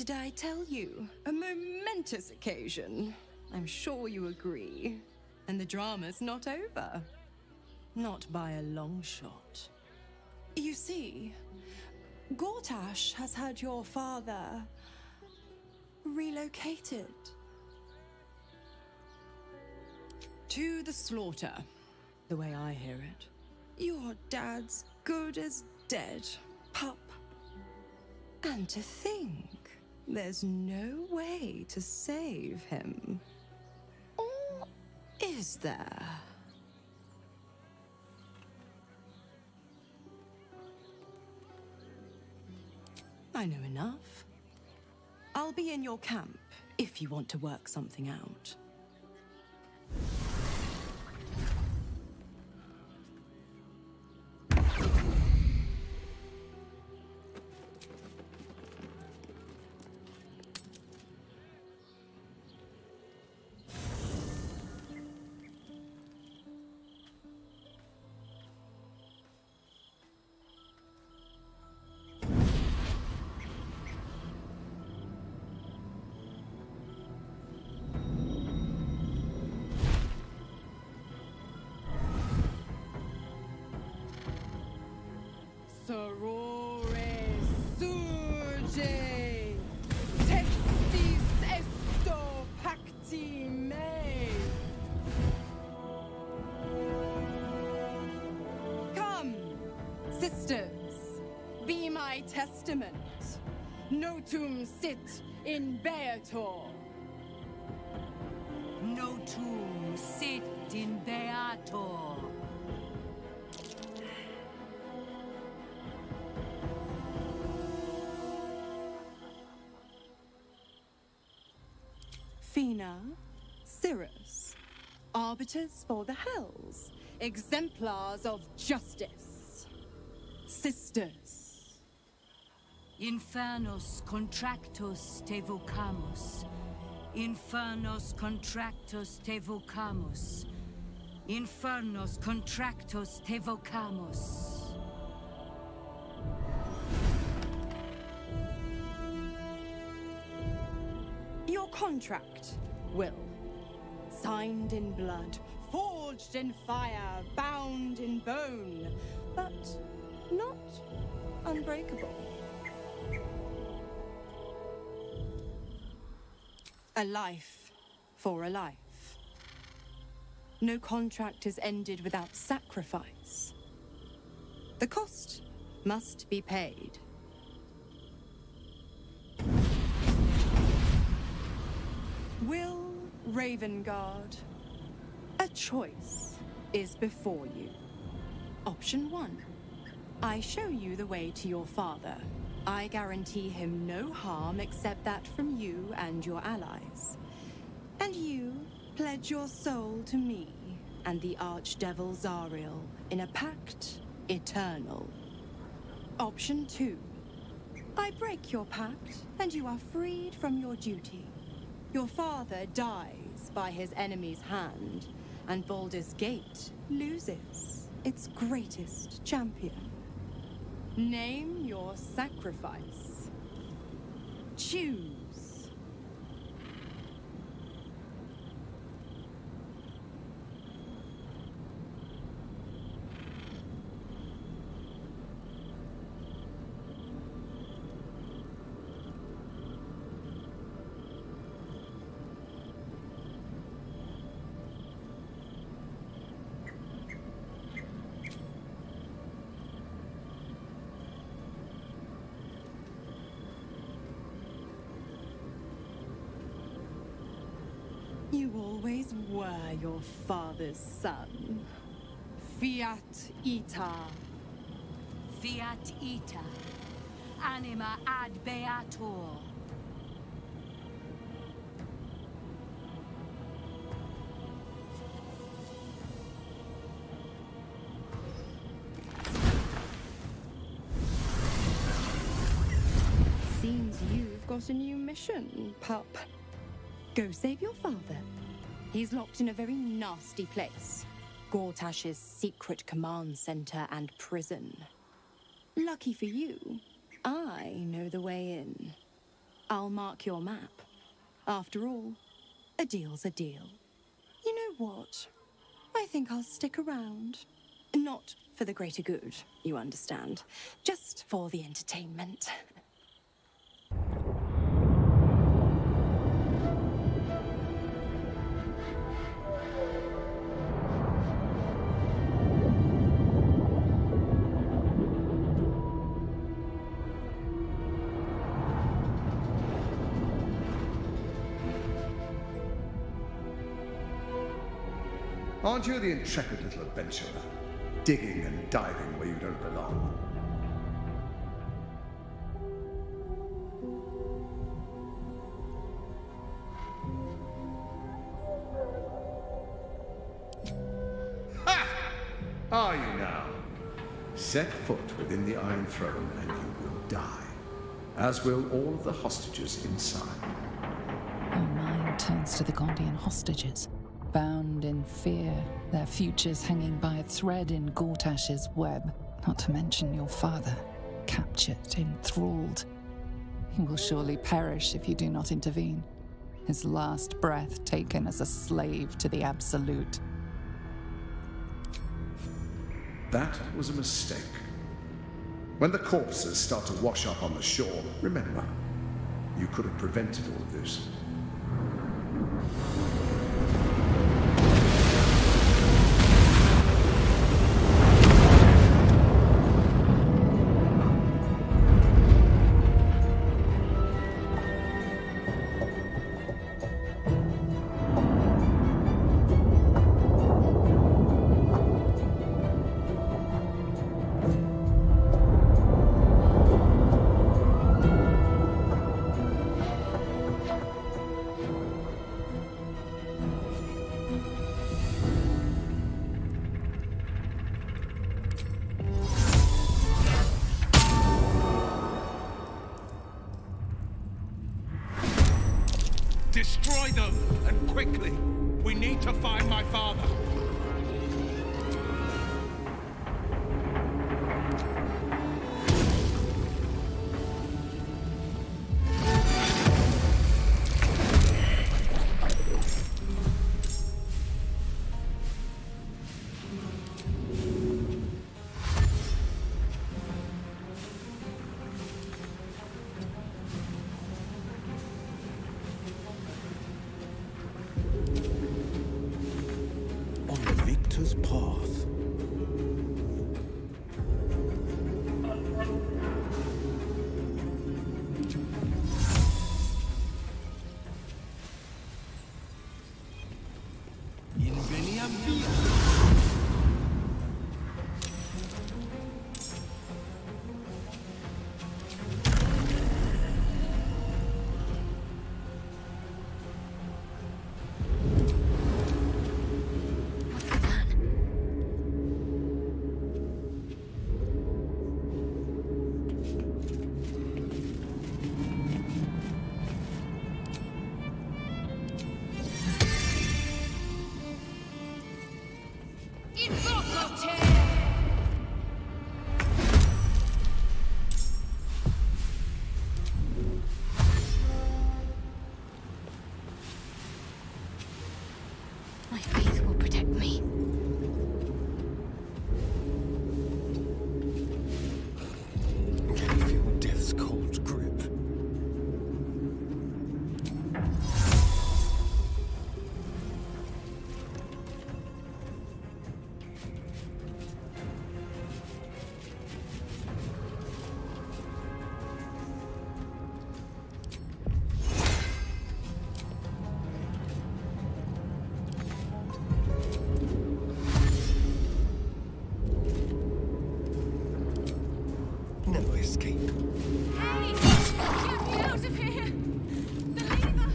did I tell you? A momentous occasion. I'm sure you agree. And the drama's not over. Not by a long shot. You see, Gortash has had your father relocated. To the slaughter, the way I hear it. Your dad's good as dead, pup. And to think, there's no way to save him. Or is there? I know enough. I'll be in your camp if you want to work something out. Sorore surge, testis esto pacti me. Come, sisters, be my testament. Notum sit in beator. Notum sit in beator. Fina, Cirrus, arbiters for the hells, exemplars of justice. Sisters. Infernos contractus te vocamus. Infernos contractus te vocamus. Infernos contractus te vocamus. Your contract, Will. Signed in blood, forged in fire, bound in bone, but not unbreakable. A life for a life. No contract is ended without sacrifice. The cost must be paid. Will Ravengard, a choice is before you. Option 1. I show you the way to your father. I guarantee him no harm except that from you and your allies. And you pledge your soul to me and the Archdevil Zariel in a pact eternal. Option 2. I break your pact and you are freed from your duty. Your father dies by his enemy's hand, and Baldur's Gate loses its greatest champion. Name your sacrifice. Choose. You always were your father's son. Fiat ita. Fiat ita. Anima ad beator. Seems you've got a new mission, pup. Go save your father. He's locked in a very nasty place. Gortash's secret command center and prison. Lucky for you, I know the way in. I'll mark your map. After all, a deal's a deal. You know what? I think I'll stick around. Not for the greater good, you understand. Just for the entertainment. Aren't you the intrepid little adventurer, digging and diving where you don't belong? Ha! Are you now? Set foot within the Iron Throne and you will die, as will all of the hostages inside. Your mind turns to the Gondian hostages. Bound in fear, their futures hanging by a thread in Gortash's web, not to mention your father, captured, enthralled. He will surely perish if you do not intervene, his last breath taken as a slave to the Absolute. That was a mistake. When the corpses start to wash up on the shore, remember, you could have prevented all of this. Destroy them, and quickly. We need to find my father. Path. My faith will protect me. Can you feel death's cold grip? No escape. Hey! Get me out of here! The lever!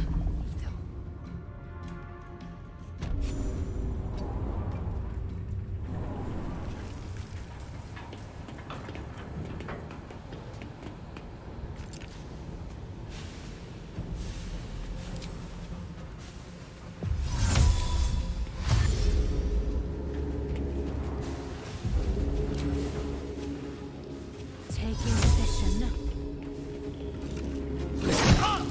Taking position.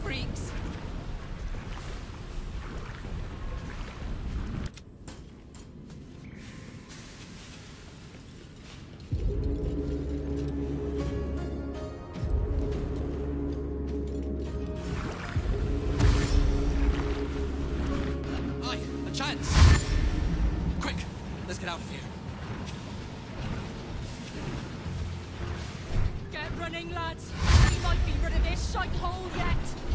freaks. Aye, a chance. Quick, let's get out of here. Get running, lads. We might be rid of this shite hole yet.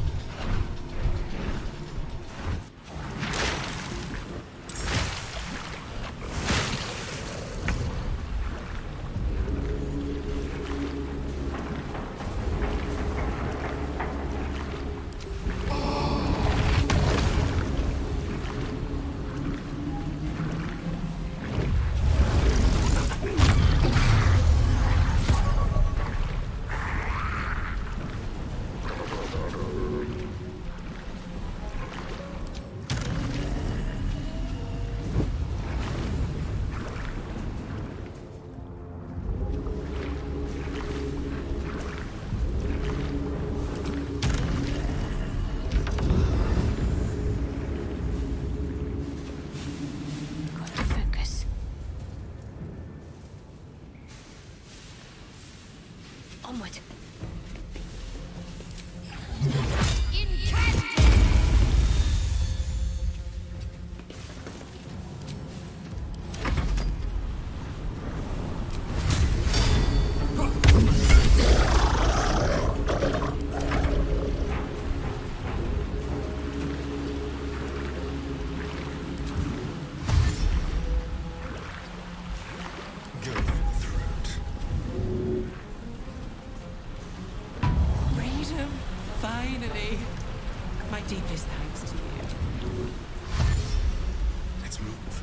Gotta focus. Onward. Go for the throat. Freedom, finally. My deepest thanks to you. Let's move.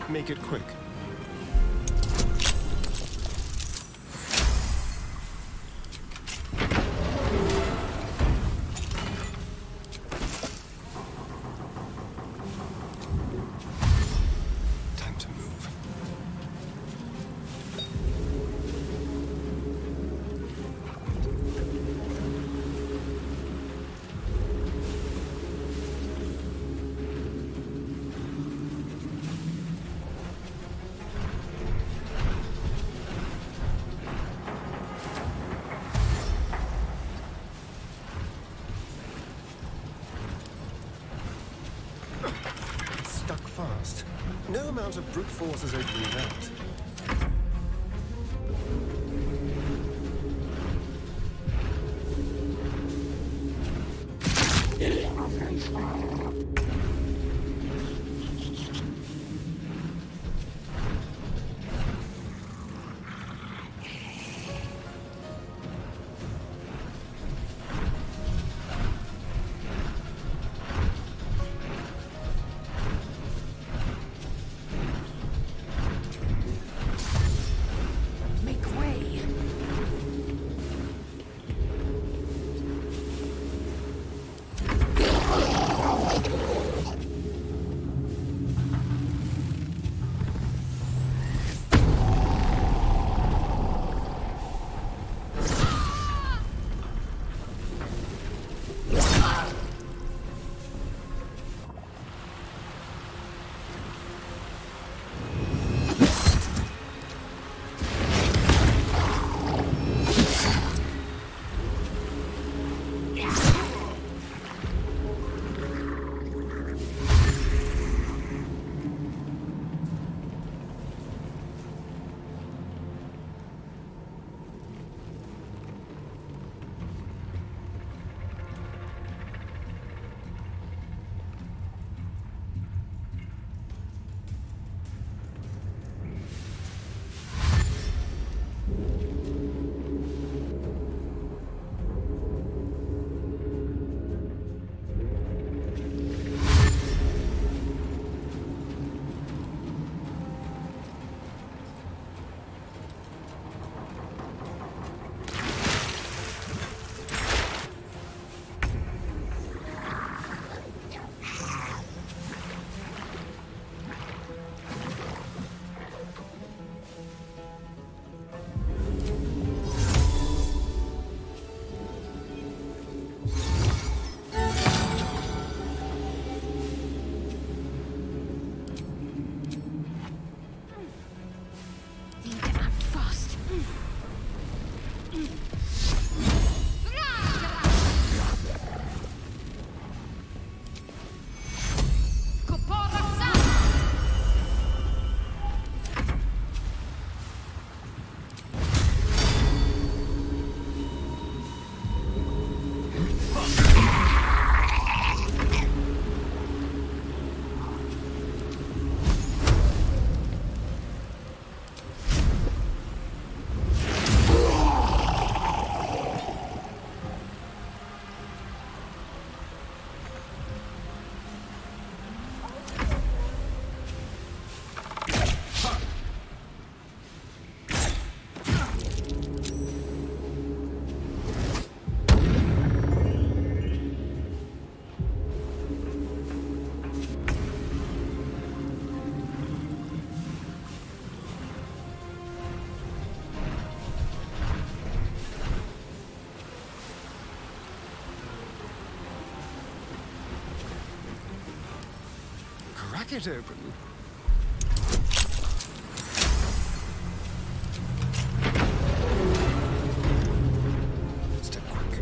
Make it quick. Time to move. Stuck fast. No amount of brute force is opening that. Make way. Need to act fast. Crack it open. Step quick.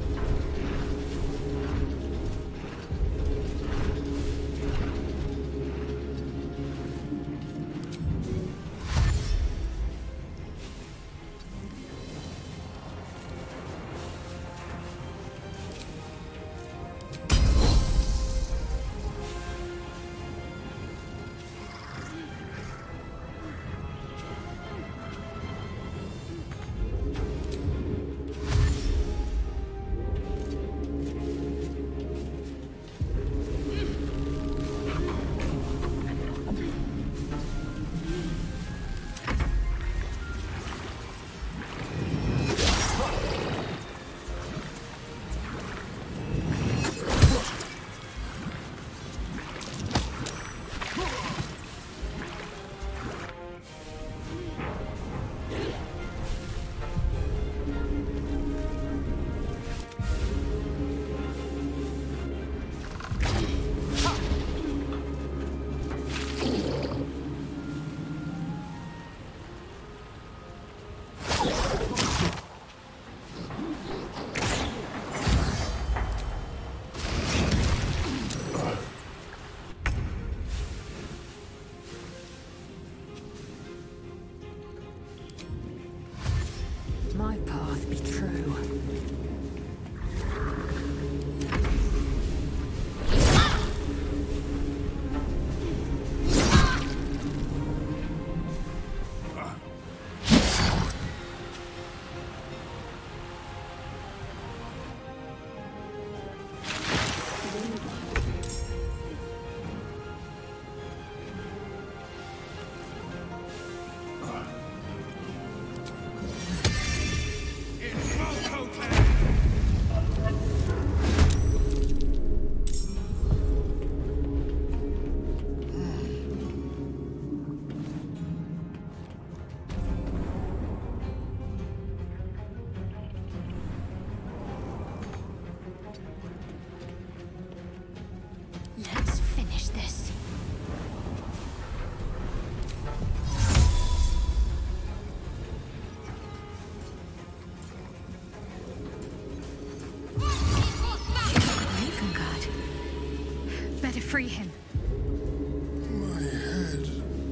better free him. My head.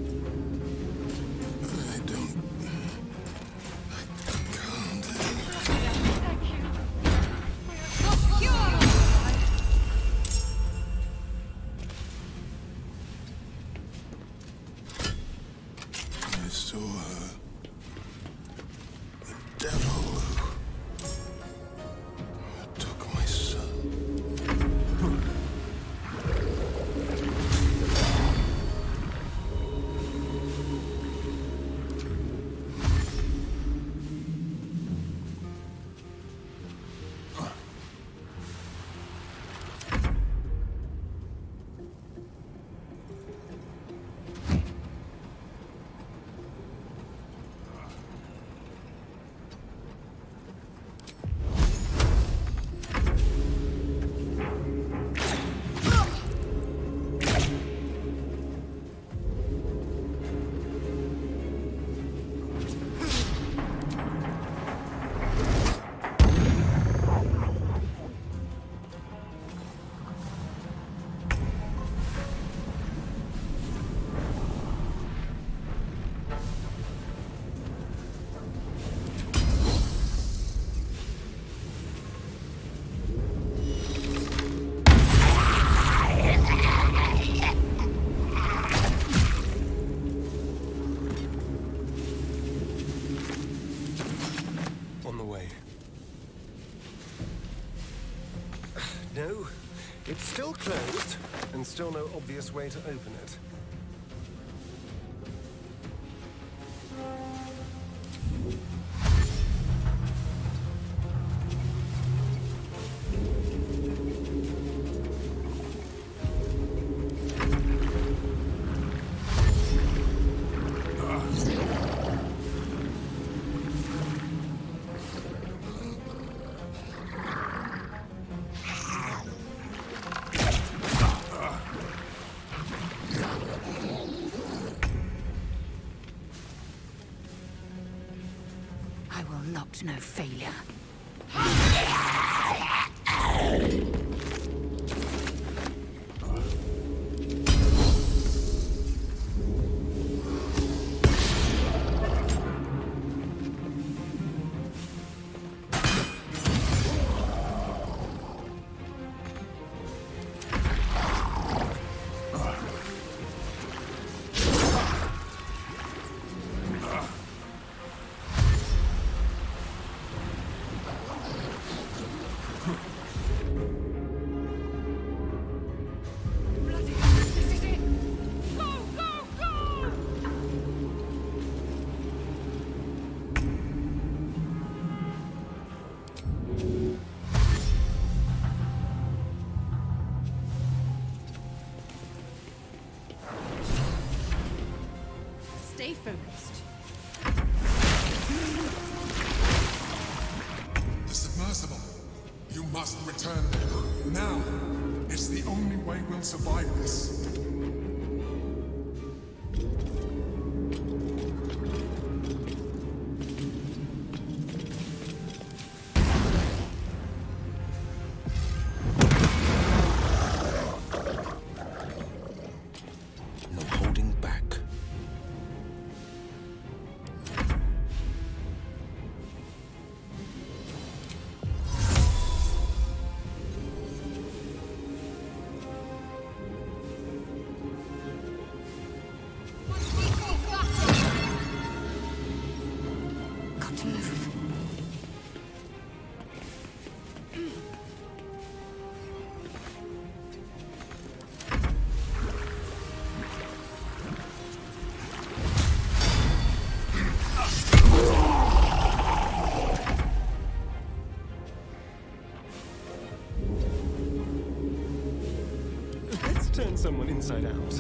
I don't... I can't. Thank you. We are so I saw her. The devil who took my son. On the way. No, it's still closed, and still no obvious way to open it. I will not know failure. Stay focused. The submersible. You must return. Now. It's the only way we'll survive this. No holding back. Got to move. Let's turn someone inside out.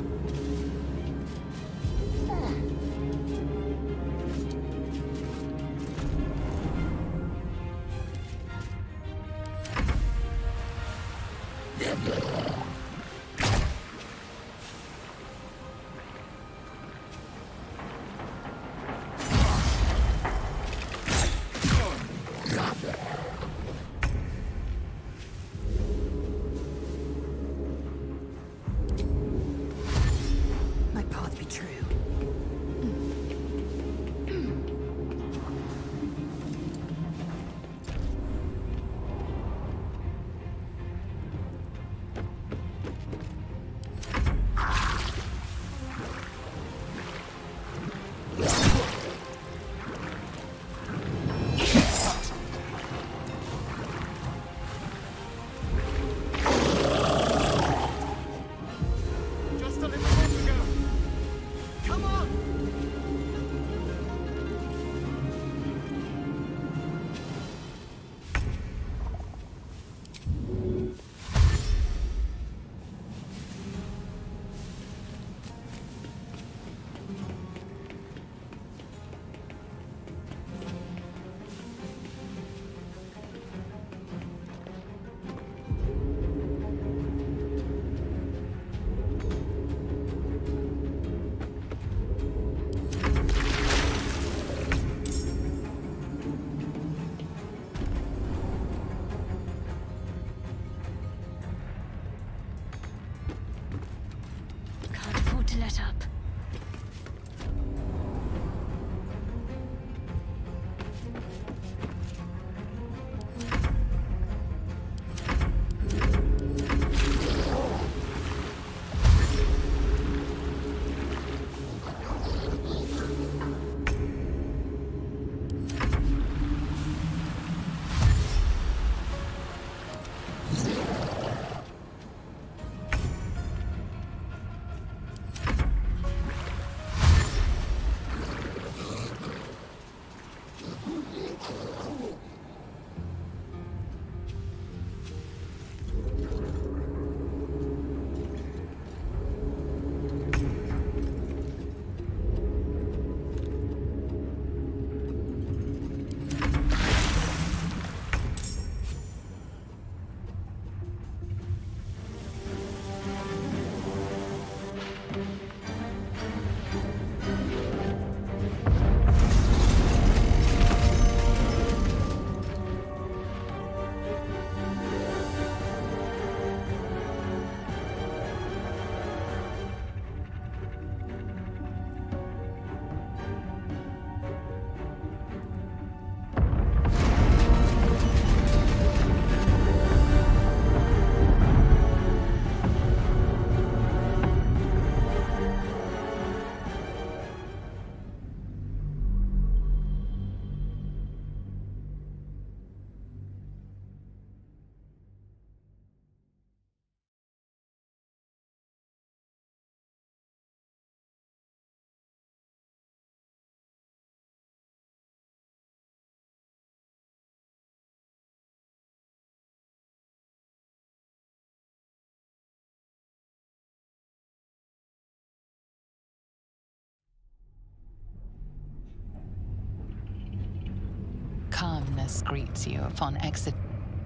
Calmness greets you upon exiting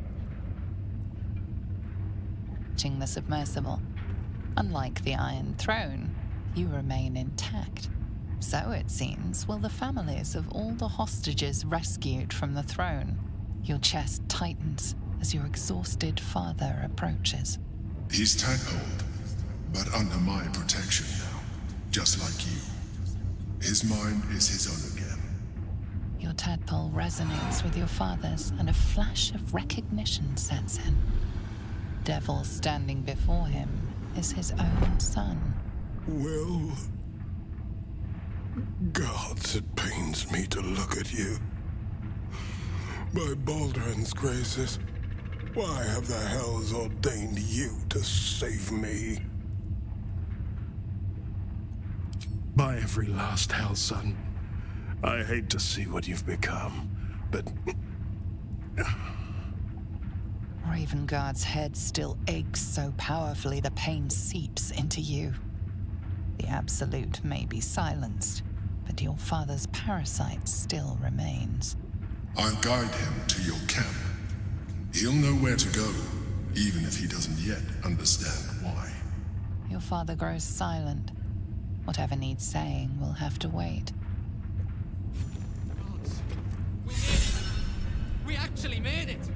the submersible. Unlike the Iron Throne, you remain intact. So, it seems, will the families of all the hostages rescued from the throne. Your chest tightens as your exhausted father approaches. He's tadpoled, but under my protection now, just like you. His mind is his own again. Your tadpole resonates with your father's, and a flash of recognition sets in. Devil standing before him is his own son. Well, gods, it pains me to look at you. By Baldrin's graces, why have the hells ordained you to save me? By every last hell, son. I hate to see what you've become, but... Ravengard's head still aches so powerfully the pain seeps into you. The Absolute may be silenced, but your father's parasite still remains. I'll guide him to your camp. He'll know where to go, even if he doesn't yet understand why. Your father grows silent. Whatever needs saying will have to wait. We did it! We actually made it!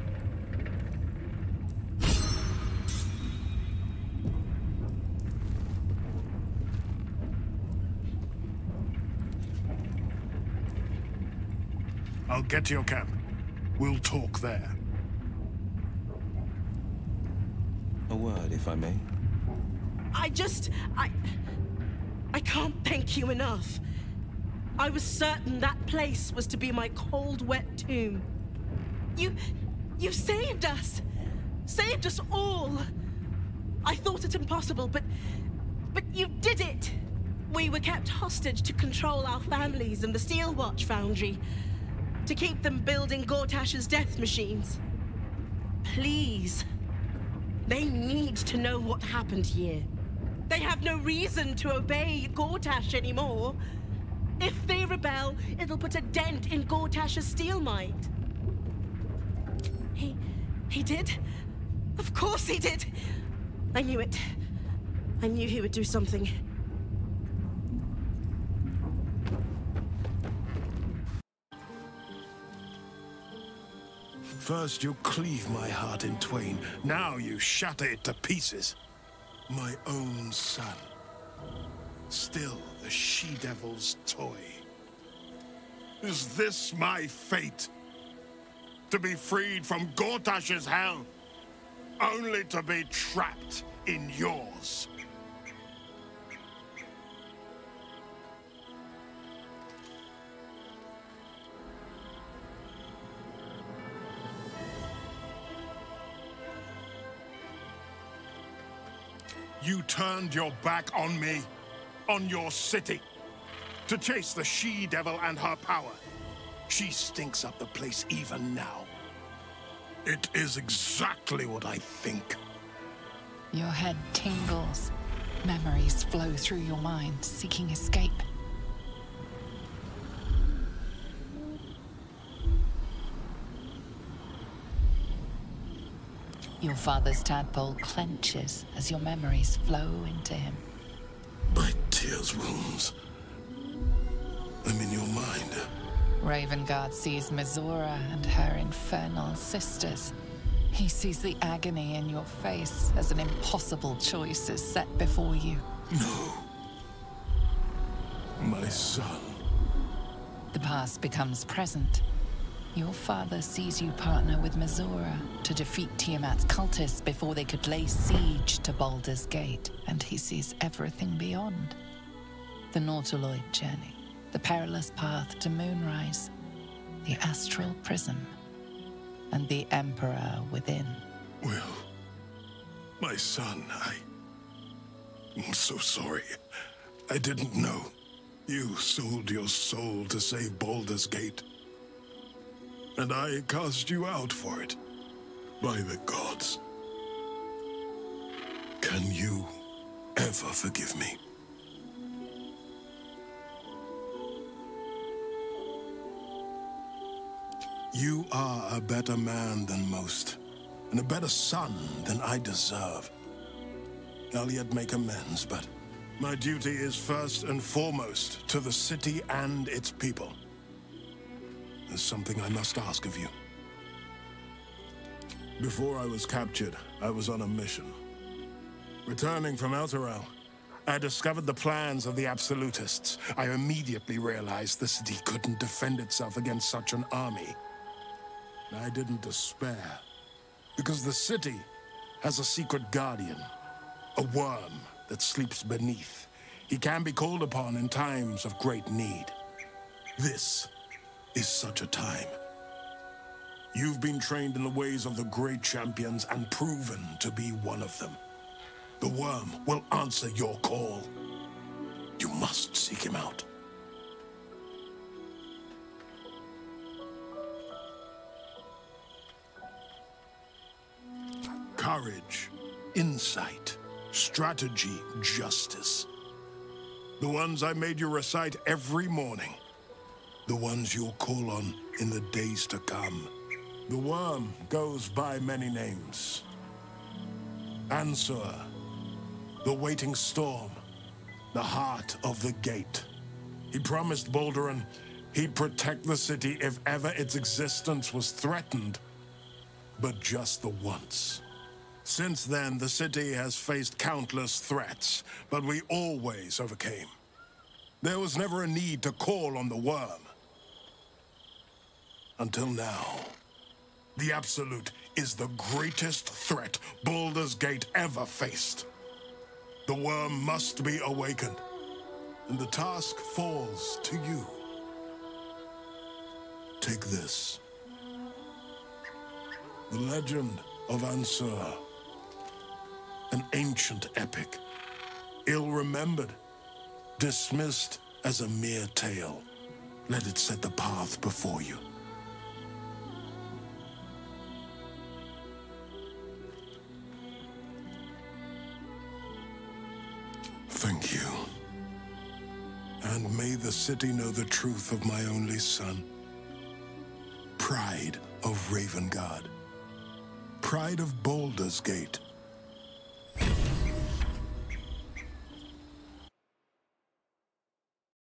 I'll get to your camp. We'll talk there. A word, if I may. I can't thank you enough. I was certain that place was to be my cold, wet tomb. You saved us! Saved us all! I thought it impossible, but you did it! We were kept hostage to control our families and the Steelwatch Foundry, to keep them building Gortash's death machines. Please. They need to know what happened here. They have no reason to obey Gortash anymore. If they rebel, it'll put a dent in Gortash's steel might. He did? Of course he did! I knew it. I knew he would do something. First you cleave my heart in twain, now you shatter it to pieces. My own son. Still the she-devil's toy. Is this my fate? To be freed from Gortash's hell, only to be trapped in yours. You turned your back on me, on your city, to chase the she-devil and her power. She stinks up the place even now. It is exactly what I think. Your head tingles. Memories flow through your mind, seeking escape. Your father's tadpole clenches as your memories flow into him. My tears wounds. I'm in your mind. Ravengard sees Mizora and her infernal sisters. He sees the agony in your face as an impossible choice is set before you. No. My son. The past becomes present. Your father sees you partner with Mizora to defeat Tiamat's cultists before they could lay siege to Baldur's Gate, and he sees everything beyond. The Nautiloid journey, the perilous path to Moonrise, the astral prism, and the Emperor within. Will, my son, I'm so sorry. I didn't know. You sold your soul to save Baldur's Gate. And I cast you out for it. By the gods. Can you ever forgive me? You are a better man than most, and a better son than I deserve. I'll yet make amends, but my duty is first and foremost to the city and its people. There's something I must ask of you. Before I was captured, I was on a mission. Returning from Elturel, I discovered the plans of the Absolutists. I immediately realized the city couldn't defend itself against such an army. I didn't despair, because the city has a secret guardian, a worm that sleeps beneath. He can be called upon in times of great need. This is such a time. You've been trained in the ways of the great champions and proven to be one of them. The worm will answer your call. You must seek him out. Courage, insight, strategy, justice. The ones I made you recite every morning. The ones you'll call on in the days to come. The worm goes by many names. Ansur, the waiting storm, the heart of the gate. He promised Balduran he'd protect the city if ever its existence was threatened, but just the once. Since then, the city has faced countless threats, but we always overcame. There was never a need to call on the worm. Until now. The Absolute is the greatest threat Baldur's Gate ever faced. The worm must be awakened, and the task falls to you. Take this. The Legend of Ansur. An ancient epic, ill-remembered, dismissed as a mere tale. Let it set the path before you. Thank you. And may the city know the truth of my only son. Pride of Ravengard. Pride of Baldur's Gate.